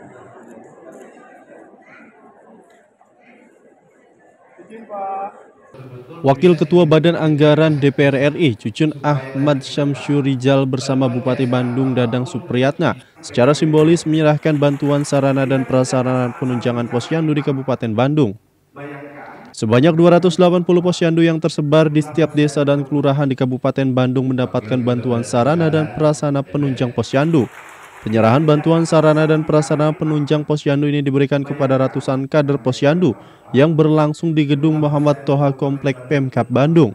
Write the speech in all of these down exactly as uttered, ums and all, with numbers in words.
Wakil Ketua Badan Anggaran D P R R I, Cucun Ahmad Syamsurijal bersama Bupati Bandung Dadang Supriyatna secara simbolis menyerahkan bantuan sarana dan prasarana penunjangan posyandu di Kabupaten Bandung. Sebanyak dua ratus delapan puluh posyandu yang tersebar di setiap desa dan kelurahan di Kabupaten Bandung mendapatkan bantuan sarana dan prasarana penunjang posyandu. Penyerahan bantuan sarana dan prasarana penunjang posyandu ini diberikan kepada ratusan kader posyandu yang berlangsung di Gedung Muhammad Toha Komplek Pemkab Bandung.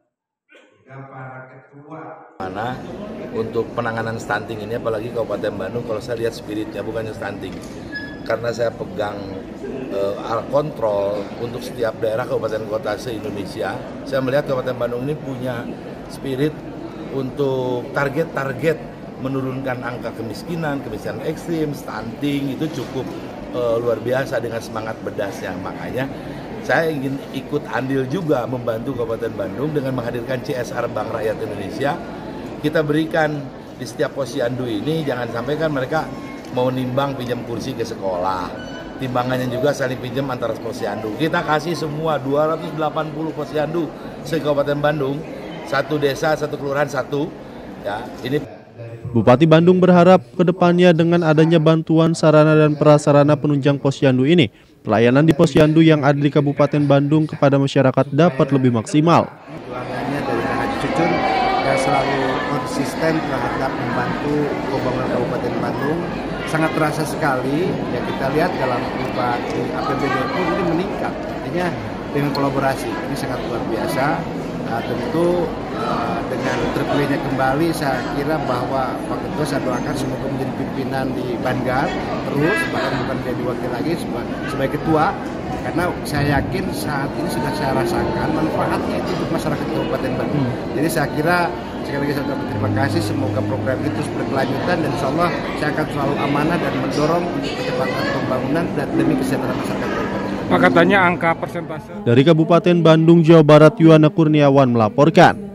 Mana untuk penanganan stunting ini, apalagi Kabupaten Bandung, kalau saya lihat spiritnya bukannya stunting, karena saya pegang uh, kontrol untuk setiap daerah kabupaten kota se-Indonesia. Saya melihat Kabupaten Bandung ini punya spirit untuk target-target menurunkan angka kemiskinan, kemiskinan ekstrim, stunting itu cukup uh, luar biasa dengan semangat bedasnya. Makanya saya ingin ikut andil juga membantu Kabupaten Bandung dengan menghadirkan C S R Bank Rakyat Indonesia. Kita berikan di setiap posyandu ini, jangan sampai kan mereka mau nimbang pinjam kursi ke sekolah. Timbangannya juga saling pinjam antara posyandu. Kita kasih semua dua ratus delapan puluh posyandu se-Kabupaten Bandung, satu desa, satu kelurahan, satu. Ya, ini Bupati Bandung berharap ke depannya dengan adanya bantuan sarana dan prasarana penunjang posyandu ini, pelayanan di posyandu yang ada di Kabupaten Bandung kepada masyarakat dapat lebih maksimal. Perjuangannya dari Haji Cucun yang selalu konsisten terhadap membantu pembangunan Kabupaten Bandung sangat terasa sekali. Ya, kita lihat dalam berupa A P B D pun ini meningkat. Artinya dengan kolaborasi ini sangat luar biasa. Nah, tentu uh, dengan terpilihnya kembali, saya kira bahwa Pak Ketua saya doakan semoga menjadi pimpinan di Banggar terus, bahkan bukan menjadi wakil lagi sebagai, sebagai ketua, karena saya yakin saat ini sudah saya rasakan manfaatnya itu untuk masyarakat Kabupaten Bandung. Hmm. Jadi saya kira sekali lagi saya ucapkan terima kasih, semoga program itu terus berkelanjutan dan insya Allah saya akan selalu amanah dan mendorong percepatan pembangunan dan demi kesejahteraan masyarakat Kabupaten. Pak, katanya angka persentase. Dari Kabupaten Bandung, Jawa Barat, Yuwana Kurniawan melaporkan.